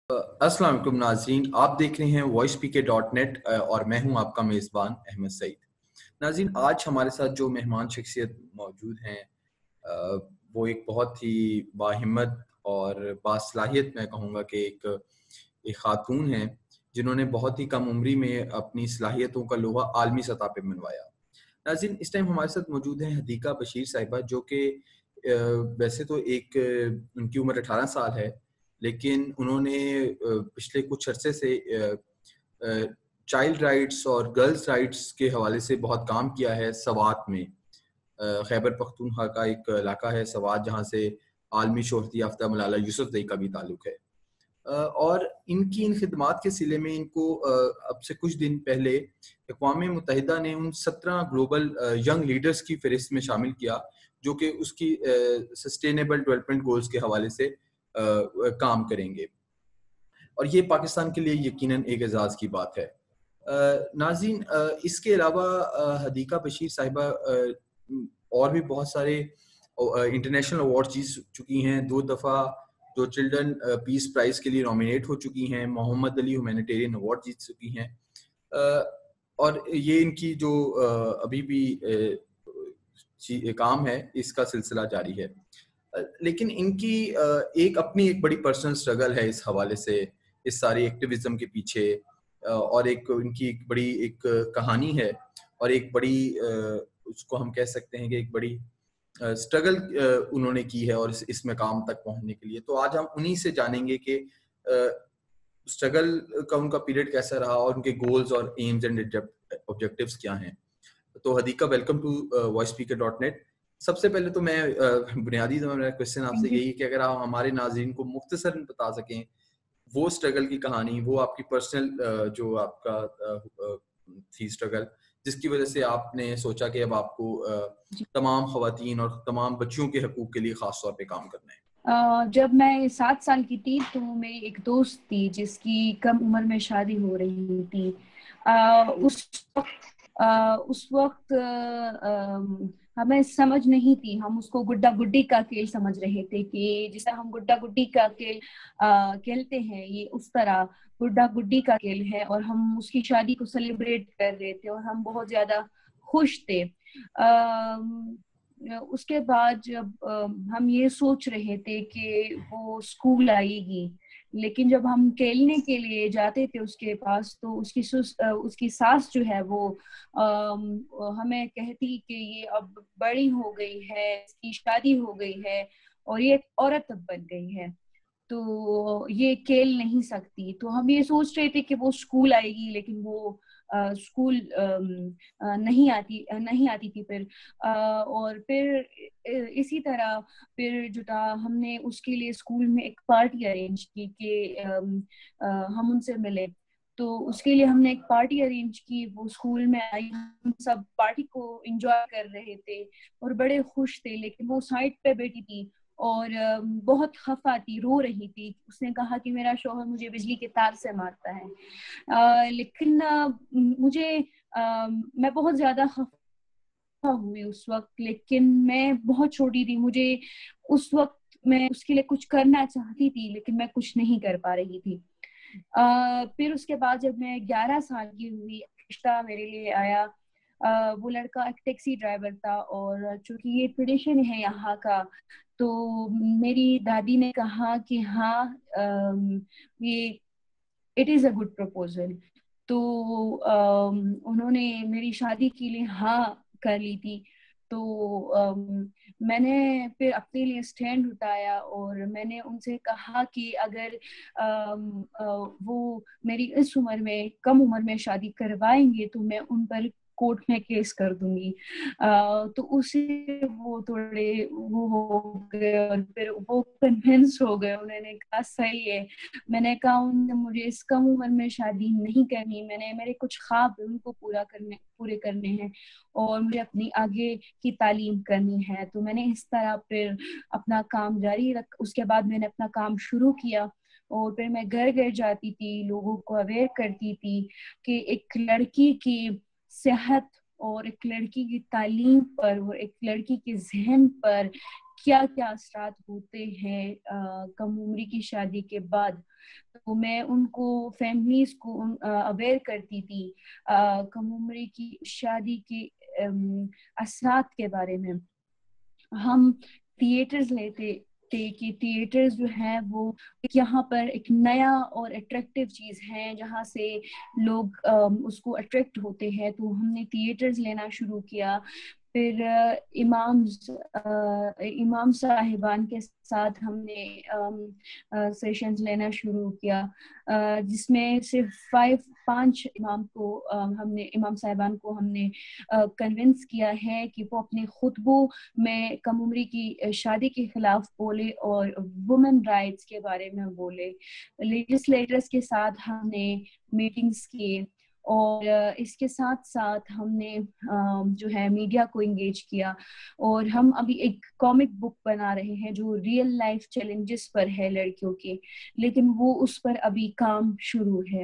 السلام علیکم ناظرین، آپ دیکھ رہے ہیں voicepk.net اور میں ہوں آپ کا میزبان احمد سعید۔ ناظرین، آج ہمارے ساتھ جو مہمان شخصیت موجود ہیں وہ ایک بہت ہی باہمت اور باصلاحیت میں کہوں گا کہ ایک خاتون ہیں جنہوں نے بہت ہی کم عمری میں اپنی صلاحیتوں کا لوہا عالمی سطح پہ منوایا۔ ناظرین، اس ٹائم ہمارے ساتھ موجود ہیں حدیقہ بشیر صاحبہ، جو کہ ویسے تو ان کی عمر 18 سال ہے، لیکن انہوں نے پچھلے کچھ عرصے سے چائلڈ رائٹس اور گرلز رائٹس کے حوالے سے بہت کام کیا ہے۔ سوات میں، خیبر پختونخوا کا ایک علاقہ ہے سوات، جہاں سے عالمی شہرت یافتہ ملالہ یوسفزئی کا بھی تعلق ہے، اور ان خدمات کے سلسلے میں ان کو اب سے کچھ دن پہلے اقوام متحدہ نے ان 17 گلوبل ینگ لیڈرز کی فہرست میں شامل کیا، جو کہ اس کی سسٹینیبل ڈیولپمنٹ گولز کے حوالے سے کام کریں گے، اور یہ پاکستان کے لیے یقیناً ایک اعزاز کی بات ہے۔ ناظرین، اس کے علاوہ حدیقہ بشیر صاحبہ اور بھی بہت سارے انٹرنیشنل ایوارڈ جیت چکی ہیں۔ 2 دفعہ جو چلڈرن پیس پرائز کے لیے نامینیٹ ہو چکی ہیں، محمد علی ہیومینیٹیرین ایوارڈ جیت چکی ہیں، اور یہ ان کی جو ابھی بھی کام ہے اس کا سلسلہ جاری ہے۔ لیکن ان کی ایک بڑی پرسنل سٹرگل ہے اس حوالے سے، اس ساری ایکٹیویزم کے پیچھے، اور ان کی ایک بڑی کہانی ہے، اور ایک بڑی اس کو ہم کہہ سکتے ہیں کہ ایک بڑی سٹرگل انہوں نے کی ہے اور اس مقام تک پہنچنے کے لیے۔ تو آج ہم انہی سے جانیں گے کہ سٹرگل کا ان کا پیریڈ کیسا رہا، اور ان کے گولز اور ایمز اینڈ آبجیکٹیوز کیا ہیں۔ تو حدیقہ، ویلکم ٹو voicepk.net۔ سب سے پہلے تو میں بنیادی میرا کوشچن آپ سے یہی کہ اگر آپ ہمارے ناظرین کو مختصراً بتا سکیں وہ اسٹرگل کی کہانی، وہ آپ کی پرسنل جو آپ کا تھی اسٹرگل، جس کی وجہ سے آپ نے سوچا کہ اب آپ کو تمام خواتین اور تمام بچیوں کے حقوق کے لیے خاص طور پہ کام کرنا ہے۔ جب میں 7 سال کی تھی تو میری ایک دوست تھی جس کی کم عمر میں شادی ہو رہی تھی۔ اس وقت ہمیں سمجھ نہیں تھی، ہم اس کو گڈا گڈی کا کھیل سمجھ رہے تھے کہ جسے ہم گڈا گڈی کا کھیل کھیلتے ہیں، یہ اس طرح گڈا گڈی کا کھیل ہے، اور ہم اس کی شادی کو سیلیبریٹ کر رہے تھے اور ہم بہت زیادہ خوش تھے۔ اس کے بعد جب ہم یہ سوچ رہے تھے کہ وہ اسکول آئے گی، لیکن جب ہم کھیلنے کے لیے جاتے تھے اس کے پاس تو اس کی ساس جو ہے وہ ہمیں کہتی کہ یہ اب بڑی ہو گئی ہے، اس کی شادی ہو گئی ہے اور یہ ایک عورت اب بن گئی ہے، تو یہ کھیل نہیں سکتی۔ تو ہم یہ سوچ رہے تھے کہ وہ اسکول آئے گی، لیکن وہ اسکول نہیں آتی تھی پھر، اور پھر اسی طرح پھر جو تھا ہم نے اس کے لیے اسکول میں ایک پارٹی ارینج کی کہ ہم ان سے ملے۔ تو اس کے لیے ہم نے ایک پارٹی ارینج کی، وہ اسکول میں آئی، ہم سب پارٹی کو انجوائے کر رہے تھے اور بڑے خوش تھے، لیکن وہ سائڈ پہ بیٹھی تھی اور بہت خفا تھی، رو رہی تھی۔ اس نے کہا کہ میرا شوہر مجھے بجلی کے تار سے مارتا ہے، لیکن میں بہت زیادہ خفا ہوئی اس وقت، لیکن میں بہت چھوٹی تھی، مجھے اس وقت میں اس کے لیے کچھ کرنا چاہتی تھی لیکن میں کچھ نہیں کر پا رہی تھی۔ پھر اس کے بعد جب میں 11 سال کی ہوئی، رشتہ میرے لیے آیا۔ وہ لڑکا ایک ٹیکسی ڈرائیور تھا، اور چونکہ یہ ٹریڈیشن ہے یہاں کا، تو میری دادی نے کہا کہ ہاں یہ it is a good proposal, تو انہوں نے میری شادی کے لیے ہاں کر لی تھی۔ تو میں نے پھر اپنے لیے اسٹینڈ اٹھایا اور میں نے ان سے کہا کہ اگر وہ میری اس عمر میں، کم عمر میں شادی کروائیں گے تو میں ان پر کورٹ میں کیس کر دوں گی۔ تو اسے وہ تھوڑے وہ ہو گئے اور پھر وہ کنونس ہو گئے، انہوں نے کہا صحیح ہے۔ میں نے کہا مجھے اس کم عمر میں شادی نہیں کرنی، میرے کچھ خواب ان کو پورے کرنے ہیں اور مجھے اپنی آگے کی تعلیم کرنی ہے۔ تو میں نے اس طرح پھر اپنا کام جاری رکھ، اس کے بعد میں نے اپنا کام شروع کیا، اور پھر میں گھر گھر جاتی تھی، لوگوں کو اویئر کرتی تھی کہ ایک لڑکی کی صحت اور ایک لڑکی کی تعلیم پر اور ایک لڑکی کے ذہن پر کیا کیا اثرات ہوتے ہیں کم عمری کی شادی کے بعد. تو میں ان کو فیملیز کو اویئر کرتی تھی کم عمری کی شادی کے اثرات کے بارے میں. ہم تھیٹرز لیتے تھے کہ تھیٹرز جو ہیں وہ یہاں پر ایک نیا اور اٹریکٹیو چیز ہے جہاں سے لوگ اس کو اٹریکٹ ہوتے ہیں. تو ہم نے تھیٹرز لینا شروع کیا. پھر امام صاحبان کے ساتھ ہم نے سیشنز لینا شروع کیا جس میں صرف 5 امام صاحبان کو ہم نے کنونس کیا ہے کہ وہ اپنے خطبوں میں کم عمری کی شادی کے خلاف بولے اور وومن رائٹس کے بارے میں بولے. لیجسلیٹرز کے ساتھ ہم نے میٹنگز کیے اور اس کے ساتھ ساتھ ہم نے جو ہے میڈیا کو انگیج کیا. اور ہم ابھی ایک کامک بک بنا رہے ہیں جو ریئل لائف چیلنجز پر ہے لڑکیوں کے, لیکن وہ اس پر ابھی کام شروع ہے.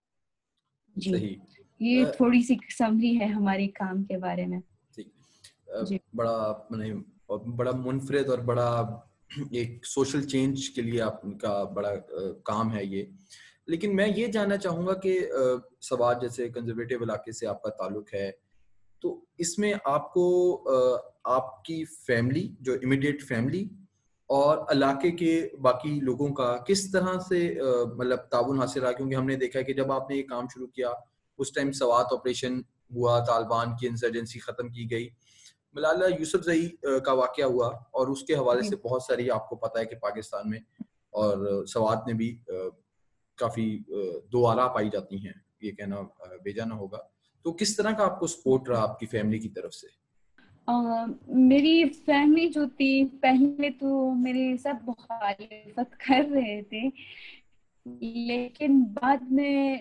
جی صحیح. یہ تھوڑی سی سمری ہے ہمارے کام کے بارے میں. جی بڑا منفرد اور بڑا ایک سوشل چینج کے لیے آپ کا بڑا کام ہے یہ. لیکن میں یہ جاننا چاہوں گا کہ سوات جیسے کنزرویٹو علاقے سے آپ کا تعلق ہے, تو اس میں آپ کو آپ کی فیملی جو امیڈیٹ فیملی اور علاقے کے باقی لوگوں کا کس طرح سے مطلب تعاون حاصل رہا؟ کیونکہ ہم نے دیکھا کہ جب آپ نے یہ کام شروع کیا اس ٹائم سوات آپریشن ہوا, طالبان کی انسرجنسی ختم کی گئی, ملالہ یوسف زئی کا واقعہ ہوا, اور اس کے حوالے سے بہت ساری آپ کو پتہ ہے کہ پاکستان میں اور سوات میں بھی کافی دو آراء پائی جاتی ہیں, یہ کہنا بیجا نہ ہوگا. تو کس طرح کا آپ کو سپورٹ رہا آپ کی فیملی کی طرف سے؟ میری فیملی جو تھی پہلے تو میرے سب مخالفت کر رہے تھے, لیکن بعد میں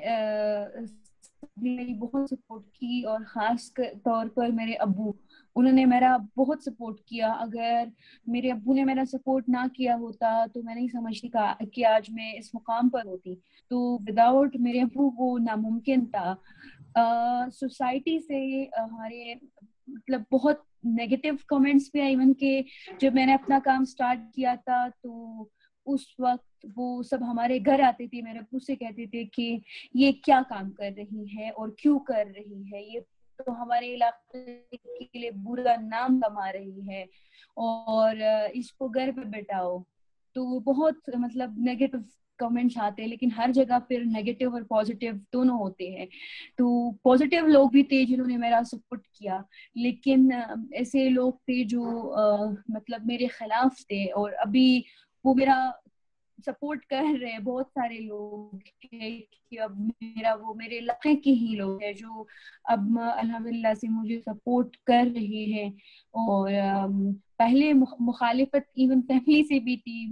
میری بہت سپورٹ کی, اور خاص طور پر میرے ابو, انہوں نے میرا بہت سپورٹ کیا. اگر میرے ابو نے میرا سپورٹ نہ کیا ہوتا تو میں نہیں سمجھتی کہ آج میں اس مقام پر ہوتی. تو وداؤٹ میرے ابو وہ ناممکن تھا. سوسائٹی سے ہمارے مطلب بہت نیگیٹو کمنٹس بھی آئے, ایون کہ جب میں نے اپنا کام سٹارٹ کیا تھا تو اس وقت وہ سب ہمارے گھر آتے تھے, میرے ابو سے کہتے تھے کہ یہ کیا کام کر رہی ہے اور کیوں کر رہی ہے, یہ تو ہمارے علاقے کے لیے برا نام کما رہی ہے اور اس کو گھر پہ بٹھاؤ. تو بہت مطلب نیگیٹو کمنٹس آتے ہیں, لیکن ہر جگہ پھر نیگیٹو اور پازیٹیو دونوں ہوتے ہیں. تو پازیٹیو لوگ بھی تھے جنہوں نے میرا سپورٹ کیا, لیکن ایسے لوگ تھے جو مطلب میرے خلاف تھے, اور ابھی وہ میرا سپورٹ کر رہے ہیں. بہت سارے لوگ ہیں کہ اب میرے علاقے کے ہی لوگ ہیں جو اب الحمدللہ سے مجھے سپورٹ کر رہے ہیں. اور پہلے مخالفت ایون فیملی سے بھی تھی,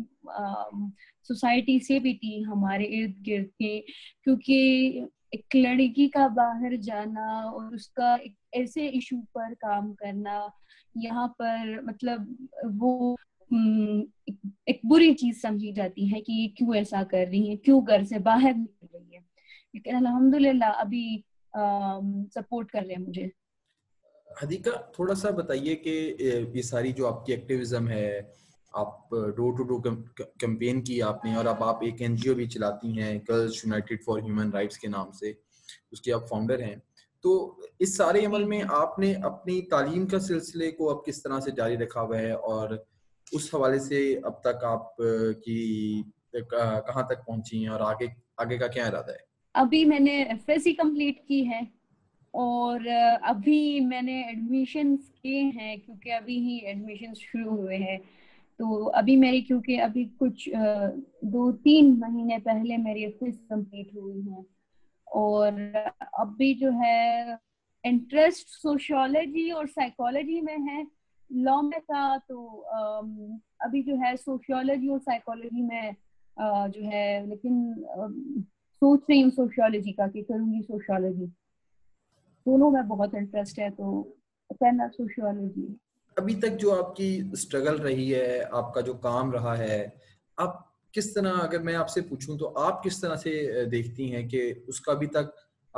سوسائٹی سے بھی تھی, ہمارے ارد گرد کے, کیونکہ ایک لڑکی کا باہر جانا اور اس کا ایک ایسے ایشو پر کام کرنا یہاں پر مطلب وہ ایک بری چیز سمجھی جاتی ہے کہ یہ کیوں ایسا کر رہی ہے, کیوں گھر سے باہر نکل رہی ہے. لیکن الحمدللہ ابھی سپورٹ کر رہے ہیں مجھے. حدیقہ تھوڑا سا بتائیے کہ یہ ساری جو آپ کی ایکٹیویزم ہے, آپ ڈور ٹو ڈور کیمپین کی آپ نے, اور اب آپ ایک NGO بھی چلاتی ہیں girls united for human rights کے نام سے, اس کے آپ فاؤنڈر ہیں. تو اس سارے عمل میں آپ نے اپنی تعلیم کا سلسلے کو اب کس طرح سے جاری رکھا ہوا ہے, اور اس حوالے سے اب تک آپ کی کہاں تک پہنچی ہیں, اور آگے کا کیا ارادہ ہے؟ ابھی میں نے FSC کمپلیٹ کی ہے, اور ابھی میں نے ایڈمیشنز کیے ہیں کیونکہ ابھی ہی ایڈمیشنز شروع ہوئے ہیں. تو ابھی میری کیونکہ ابھی کچھ 2-3 مہینے پہلے میری FSC کمپلیٹ ہوئی ہیں, اور ابھی جو ہے انٹرسٹ سوشیولوجی اور سائیکالوجی میں ہے. لاء میں تھا تو ابھی جو ہے سوشیولوجی اور سائیکالوجی میں جو ہے, لیکن سوچ رہی ہوں سوشیولوجی کا کہ کروں گی سوشیولوجی. دونوں میں بہت انٹرسٹ ہے تو کرنا سوشیولوجی. ابھی تک جو آپ کی اسٹرگل رہی ہے, آپ کا جو کام رہا ہے, آپ کس طرح, اگر میں آپ سے پوچھوں تو آپ کس طرح سے دیکھتی ہیں کہ اس کا ابھی تک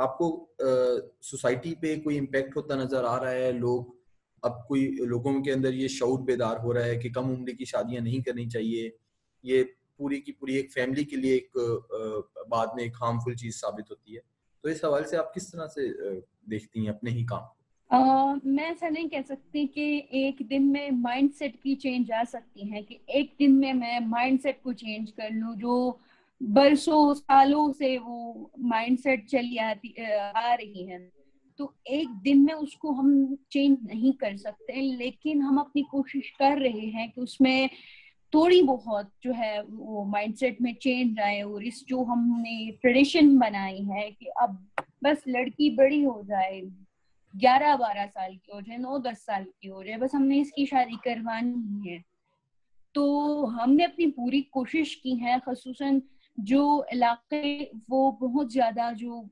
آپ کو سوسائٹی پہ کوئی امپیکٹ ہوتا نظر آ رہا ہے؟ اب کوئی لوگوں کے اندر یہ شعور بیدار ہو رہا ہے کہ کم عمری کی شادیاں نہیں کرنی چاہیے، یہ پوری کی پوری ایک فیملی کے لیے ایک بعد میں ایک ہارمفل چیز ثابت ہوتی ہے، تو اس حوالے سے آپ کس طرح سے دیکھتی ہیں اپنے ہی کام؟ میں ایسا نہیں کہہ سکتی کہ ایک دن میں مائنڈ سیٹ کی چینج آ سکتی ہے، کہ ایک دن میں مائنڈ سیٹ کو چینج کر لوں جو برسوں سالوں سے وہ مائنڈ سیٹ چلی آ رہی ہے، تو ایک دن میں اس کو ہم چینج نہیں کر سکتے، لیکن ہم اپنی کوشش کر رہے ہیں کہ اس میں تھوڑی بہت جو ہے وہ مائنڈ سیٹ میں چینج آئے، اور اس جو ہم نے ٹریڈیشن بنائی ہے کہ اب بس لڑکی بڑی ہو جائے، 11-12 سال کی ہو جائے، 9-10 سال کی ہو جائے، بس ہم نے اس کی شادی کروانی ہے، تو ہم نے اپنی پوری کوشش کی ہے، خصوصاً جو علاقے وہ بہت زیادہ جو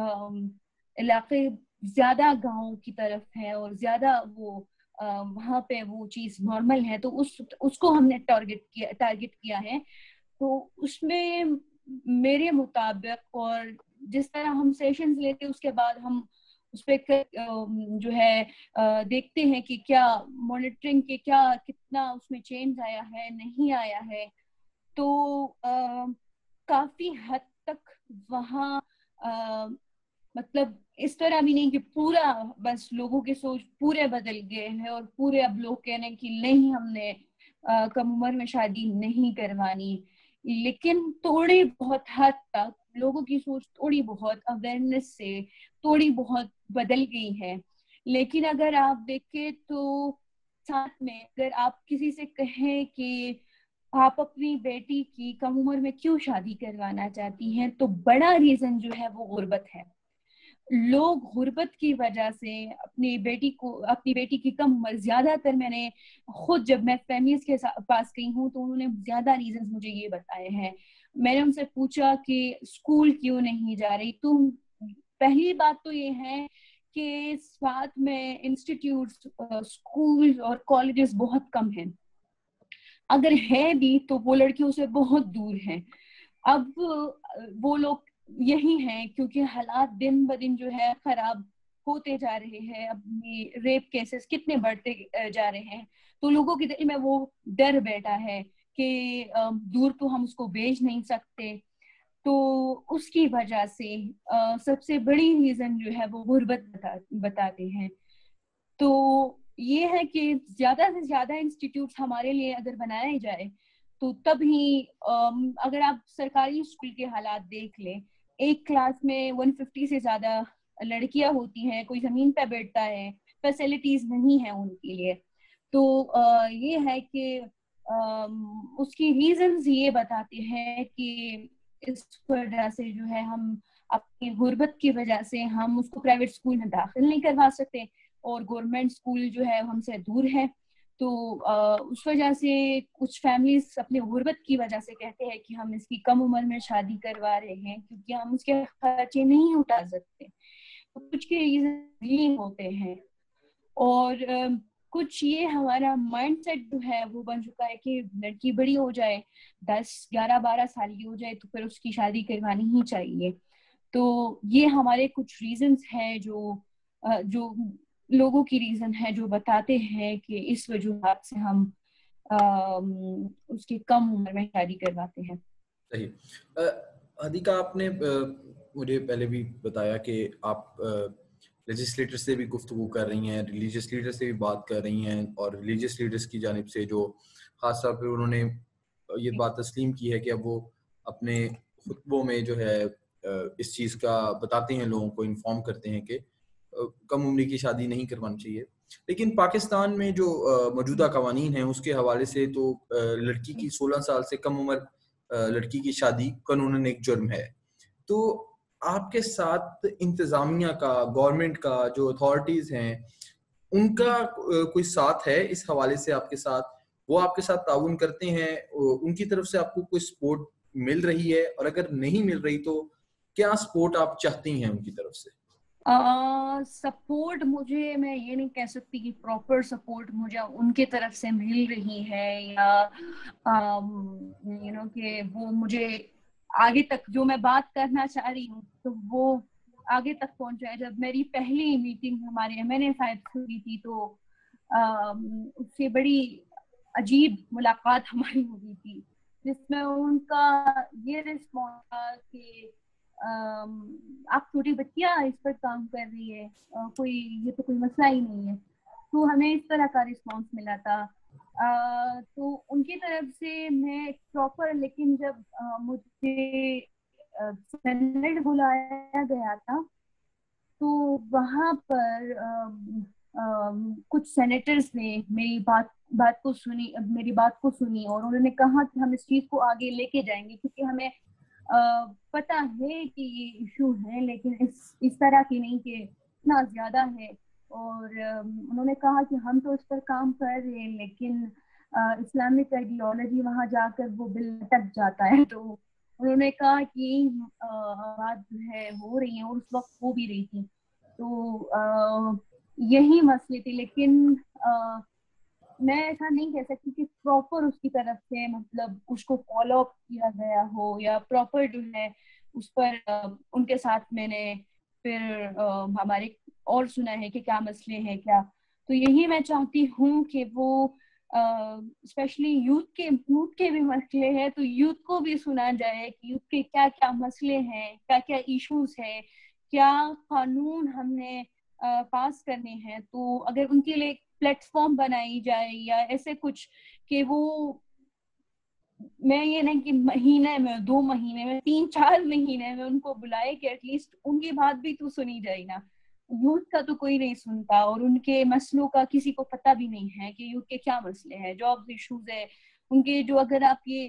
علاقے زیادہ گاؤں کی طرف ہے اور زیادہ وہ وہاں پہ وہ چیز نارمل ہے، تو اس کو ہم نے ٹارگٹ کیا ہے، تو اس میں میرے مطابق اور جس طرح ہم سیشنز لیتے اس کے بعد ہم اس پہ جو ہے دیکھتے ہیں کہ کیا مانیٹرنگ کے کتنا اس میں چینج آیا ہے نہیں آیا ہے، تو کافی حد تک وہاں مطلب اس طرح بھی نہیں کہ پورا بس لوگوں کی سوچ پورے بدل گئے ہیں اور پورے اب لوگ کہنے کہ نہیں ہم نے کم عمر میں شادی نہیں کروانی، لیکن تھوڑی بہت حد تک لوگوں کی سوچ تھوڑی بہت اویئرنیس سے تھوڑی بہت بدل گئی ہے، لیکن اگر آپ دیکھیں تو ساتھ میں اگر آپ کسی سے کہیں کہ آپ اپنی بیٹی کی کم عمر میں کیوں شادی کروانا چاہتی ہیں، تو بڑا ریزن جو ہے وہ غربت ہے۔ لوگ غربت کی وجہ سے اپنی بیٹی کی کم عمر، زیادہ تر میں نے خود جب میں فیملیز کے پاس گئی ہوں تو انہوں نے زیادہ ریزنز مجھے یہ بتائے ہیں، میں نے ان سے پوچھا کہ اسکول کیوں نہیں جا رہی، تو پہلی بات تو یہ ہے کہ ساتھ میں انسٹیٹیوٹس، اسکول اور کالجز بہت کم ہیں، اگر ہے بھی تو وہ لڑکیوں سے بہت دور ہیں۔ اب وہ لوگ یہی ہیں کیونکہ حالات دن بدن جو ہے خراب ہوتے جا رہے ہیں، اب یہ ریپ کیسز کتنے بڑھتے جا رہے ہیں، تو لوگوں کے دل میں وہ ڈر بیٹھا ہے کہ دور تو ہم اس کو بھیج نہیں سکتے، تو اس کی وجہ سے سب سے بڑی ریزن جو ہے وہ غربت بتاتے ہیں۔ تو یہ ہے کہ زیادہ سے زیادہ انسٹیٹیوٹس ہمارے لیے اگر بنائے جائے تو تب ہی اگر آپ سرکاری اسکول کے حالات دیکھ لیں، ایک کلاس میں 150 سے زیادہ لڑکیاں ہوتی ہیں، کوئی زمین پہ بیٹھتا ہے، فیسلٹیز نہیں ہیں ان کے لیے، تو یہ ہے کہ اس کی ریزنز یہ بتاتے ہیں کہ اس وجہ سے جو ہے ہم اپنی غربت کی وجہ سے ہم اس کو پرائیویٹ اسکول میں داخل نہیں کروا سکتے، اور گورنمنٹ اسکول جو ہے ہم سے دور ہے، تو اس وجہ سے کچھ فیملیز اپنی غربت کی وجہ سے کہتے ہیں کہ ہم اس کی کم عمر میں شادی کروا رہے ہیں کیونکہ ہم اس کے خرچے نہیں اٹھا سکتے، کچھ کے ریزن یہ ہوتے ہیں، اور کچھ یہ ہمارا مائنڈ سیٹ جو ہے وہ بن چکا ہے کہ لڑکی بڑی ہو جائے، 10-11-12 سال کی ہو جائے تو پھر اس کی شادی کروانی ہی چاہیے، تو یہ ہمارے کچھ ریزنز ہیں جو لوگوں کی ریزن ہے جو بتاتے ہیں کہ اس وجوہات سے ہم اس کی کم عمر میں شادی کرواتے ہیں۔ صحیح۔ حدیقہ، آپ نے مجھے پہلے بھی بتایا کہ آپ لیجسلیٹر سے بھی گفتگو کر رہی ہیں، ریلیجیس لیڈر سے بھی بات کر رہی ہیں، اور ریلیجیس لیڈرز کی جانب سے جو خاص طور پہ انہوں نے یہ بات تسلیم کی ہے کہ اب وہ اپنے خطبوں میں جو ہے اس چیز کا بتاتے ہیں، لوگوں کو انفارم کرتے ہیں کہ کم عمری کی شادی نہیں کروانی چاہیے، لیکن پاکستان میں جو موجودہ قوانین ہیں اس کے حوالے سے تو لڑکی کی 16 سال سے کم عمر لڑکی کی شادی قانوناً ایک جرم ہے، تو آپ کے ساتھ انتظامیہ کا، گورنمنٹ کا، جو اتھارٹیز ہیں، ان کا کوئی ساتھ ہے اس حوالے سے؟ آپ کے ساتھ وہ آپ کے ساتھ تعاون کرتے ہیں؟ ان کی طرف سے آپ کو کوئی سپورٹ مل رہی ہے، اور اگر نہیں مل رہی تو کیا سپورٹ آپ چاہتی ہیں ان کی طرف سے؟ سپورٹ مجھے، میں یہ نہیں کہہ سکتی کہ پراپر سپورٹ مجھے ان کے طرف سے مل رہی ہے، یا کہ وہ مجھے آگے تک جو میں بات کرنا چاہ رہی ہوں تو وہ آگے تک پہنچا ہے. جب میری پہلی میٹنگ ہمارے MNA صاحب سے ہوئی تھی تو اس سے بڑی عجیب ملاقات ہماری ہوئی تھی جس میں ان کا یہ رسپانس تھا کہ آپ چھوٹی بچیاں اس پر کام کر رہی ہے, یہ تو کوئی مسئلہ ہی نہیں ہے. تو ہمیں اس طرح کا رسپانس ملا تھا. تو ان کی طرف سے میں پراپر, لیکن جب مجھے سینیٹ بلایا گیا تھا تو وہاں پر کچھ سینیٹرز نے میری بات کو سنی اور انہوں نے کہا کہ ہم اس چیز کو آگے لے کے جائیں گے, کیونکہ ہمیں پتہ ہے کہ یہ ایشو ہے لیکن اس طرح کی نہیں کہ اتنا زیادہ ہے. اور انہوں نے کہا کہ ہم تو اس پر کام کر رہے ہیں لیکن اسلامک آئیڈیالوجی وہاں جا کر وہ بل اٹک جاتا ہے. تو انہوں نے کہا کہ بات جو ہے ہو رہی ہے اور اس وقت ہو بھی رہی تھی. تو یہی مسئلے تھے, لیکن میں ایسا نہیں کہہ سکتی کہ پراپر اس کی طرف سے مطلب اس کو فالو اپ کیا گیا ہو یا پراپر جو ہے اس پر ان کے ساتھ میں نے پھر ہمارے اور سنا ہے کہ کیا مسئلے ہیں کیا. تو یہی میں چاہتی ہوں کہ وہ اسپیشلی یوتھ کے بھی مسئلے ہیں تو یوتھ کو بھی سنا جائے کہ یوتھ کے کیا کیا مسئلے ہیں, کیا کیا ایشوز ہیں, کیا قانون ہم نے پاس کرنے ہیں. تو اگر ان کے لیے پلیٹ فارم بنائی جائے یا ایسے کچھ کہ وہ, میں یہ نہیں کہ مہینے میں 2 مہینے میں 3-4 مہینے میں ان کو بلائے کہ ایٹ لیسٹ ان کی بات بھی تو سنی جائے نا. یوتھ کا تو کوئی نہیں سنتا اور ان کے مسئلوں کا کسی کو پتہ بھی نہیں ہے کہ یوتھ کے کیا مسئلے ہیں, جاب ایشوز ہے ان کے. جو اگر آپ یہ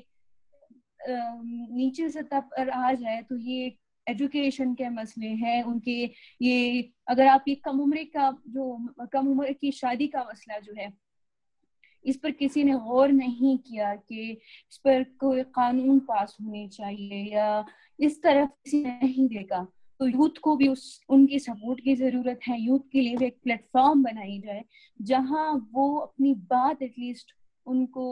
نیچے سطح پر آ جائے تو یہ ایجوکیشن کے مسئلے ہیں ان کے. یہ اگر آپ یہ کم عمر کی شادی کا مسئلہ جو ہے اس پر کسی نے غور نہیں کیا کہ اس پر کوئی قانون پاس ہونے چاہیے یا اس طرف کسی نے نہیں دیکھا. تو یوتھ کو بھی ان کی سپورٹ کی ضرورت ہے. یوتھ کے لیے بھی ایک پلیٹ فارم بنائی جائے جہاں وہ اپنی بات ایٹ لیسٹ ان کو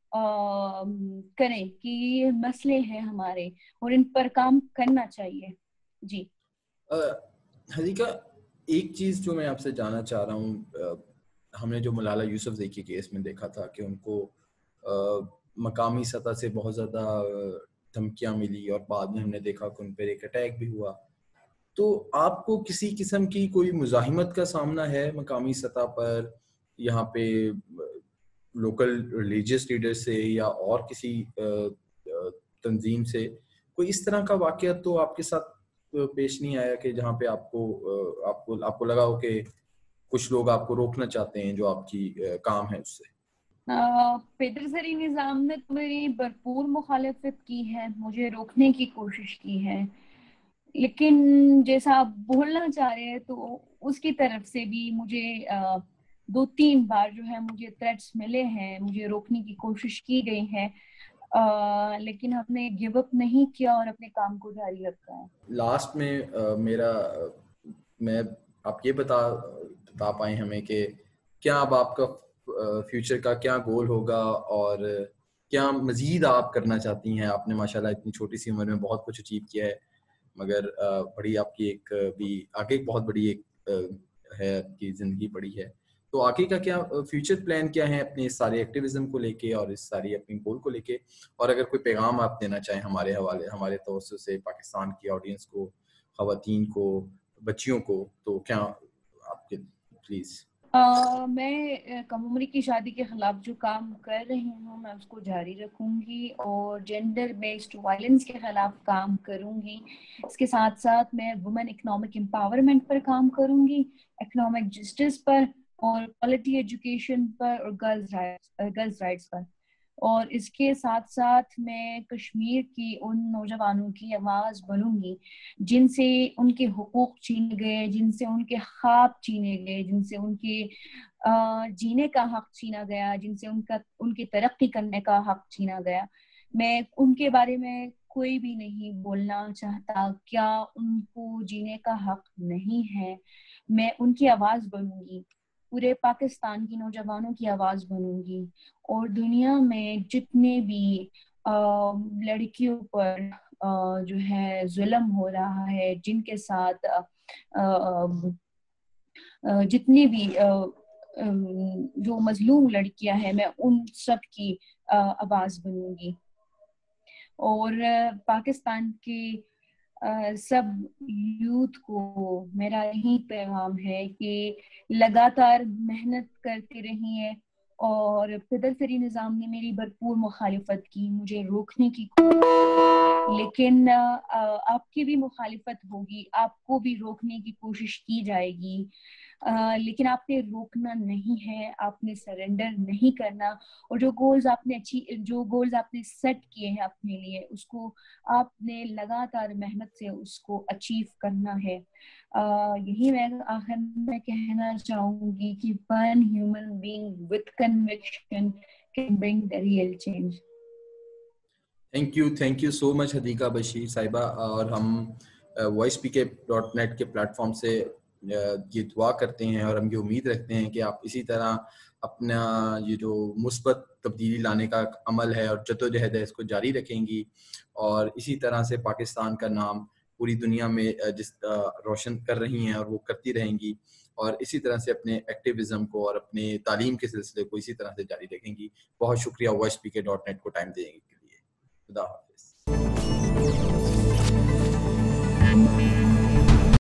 کریں کہ یہ مسئلے ہیں ہمارے اور ان پر کام کرنا چاہیے. جی حدیقہ, ایک چیز جو میں آپ سے جاننا چاہ رہا ہوں, ہم نے جو ملالہ یوسفزئی کے کیس میں دیکھا تھا کہ ان کو مقامی سطح سے بہت زیادہ دھمکیاں ملی اور بعد میں ہم نے دیکھا کہ ان پر ایک اٹیک بھی ہوا. تو آپ کو کسی قسم کی کوئی مزاحمت کا سامنا ہے مقامی سطح پر, یہاں پہ لوکل ریلیجیس لیڈر سے یا اور کسی تنظیم سے کوئی اس طرح کا واقعہ تو آپ کے ساتھ پیش نہیں آیا کہ جہاں پہ آپ کو لگا ہو کہ کچھ لوگ آپ کو روکنا چاہتے ہیں جو آپ کی کام ہے اس سے؟ پیدر زرعی نظام نے تو میری بھرپور مخالفت کی ہے, مجھے روکنے کی کوشش کی ہے, لیکن جیسا آپ بولنا چاہ رہے ہیں تو اس کی طرف سے بھی مجھے 2-3 بار جو ہے مجھے تھریٹس ملے ہیں, مجھے روکنے کی کوشش کی گئی ہے, لیکن ہم نے گیو اپ نہیں کیا اور اپنے کام کو جاری رکھا ہے. لاسٹ میں آپ یہ بتا پائیں ہمیں کہ کیا اب آپ کا فیوچر کا کیا گول ہوگا اور کیا مزید آپ کرنا چاہتی ہیں؟ آپ نے ماشاءاللہ اتنی چھوٹی سی عمر میں بہت کچھ اچیو کیا ہے, مگر بڑی آپ کی ایک بھی آگے بہت بڑی ایک ہے آپ کی زندگی پڑی ہے. تو آگے کا کیا فیوچر پلان کیا ہے اپنے اس سارے ایکٹیویزم کو لے کے اور اس ساری اپنی گول کو لے کے؟ اور اگر کوئی پیغام آپ دینا چاہیں ہمارے توسط سے پاکستان کی آڈینس کو, خواتین کو, بچیوں کو, تو کیا آپ کے پلیز؟ میں کم عمری کی شادی کے خلاف جو کام کر رہی ہوں میں اس کو جاری رکھوں گی اور جینڈر بیسڈ وائلنس کے خلاف کام کروں گی. اس کے ساتھ ساتھ میں وومن اکنامک امپاورمنٹ پر کام کروں گی, اکنامک جسٹس پر اور کوالٹی ایجوکیشن پر اور گرلز رائٹس پر. اور اس کے ساتھ ساتھ میں کشمیر کی ان نوجوانوں کی آواز بنوں گی جن سے ان کے حقوق چھینے گئے, جن سے ان کے خواب چھینے گئے, جن سے ان کے جینے کا حق چھینا گیا, جن سے ان کی ترقی کرنے کا حق چھینا گیا. میں ان کے بارے میں کوئی بھی نہیں بولنا چاہتا کیا ان کو جینے کا حق نہیں ہے. میں ان کی آواز بنوں گی, پورے پاکستان کی نوجوانوں کی آواز بنوں گی اور دنیا میں جتنے بھی لڑکیوں پر جو ہے ظلم ہو رہا ہے، جن کے ساتھ جتنی بھی جو مظلوم لڑکیاں ہیں، میں ان سب کی آواز بنوں گی. اور پاکستان کے سب یوتھ کو میرا یہی پیغام ہے کہ لگاتار محنت کرتے رہیے. اور پدرسری نظام نے میری بھرپور مخالفت کی، مجھے روکنے کی، لیکن آپ کی بھی مخالفت ہوگی، آپ کو بھی روکنے کی کوشش کی جائے گی، لیکن آپ نے روکنا نہیں ہے، آپ نے سرنڈر نہیں کرنا. اور جو گولز آپ نے سیٹ کیے ہیں اپنے لیے، اس کو آپ نے لگاتار محنت سے اس کو اچیو کرنا ہے. یہی میں آخر میں کہنا چاہوں گی کہ one human being with conviction can bring the real change. Thank you so much Hadiqa Bashir صاحبہ. اور ہم voicepk.net کے پلیٹ فارم سے یہ دعا کرتے ہیں اور ہم یہ امید رکھتے ہیں کہ آپ اسی طرح اپنا یہ جو مثبت تبدیلی لانے کا عمل ہے اور جدوجہد ہے اس کو جاری رکھیں گی، اور اسی طرح سے پاکستان کا نام پوری دنیا میں روشن کر رہی ہیں اور وہ کرتی رہیں گی، اور اسی طرح سے اپنے ایکٹیویزم کو اور اپنے تعلیم کے سلسلے کو اسی طرح سے جاری رکھیں گی. بہت شکریہ voicepk.net کو ٹائم دینے کے لیے. خدا حافظ.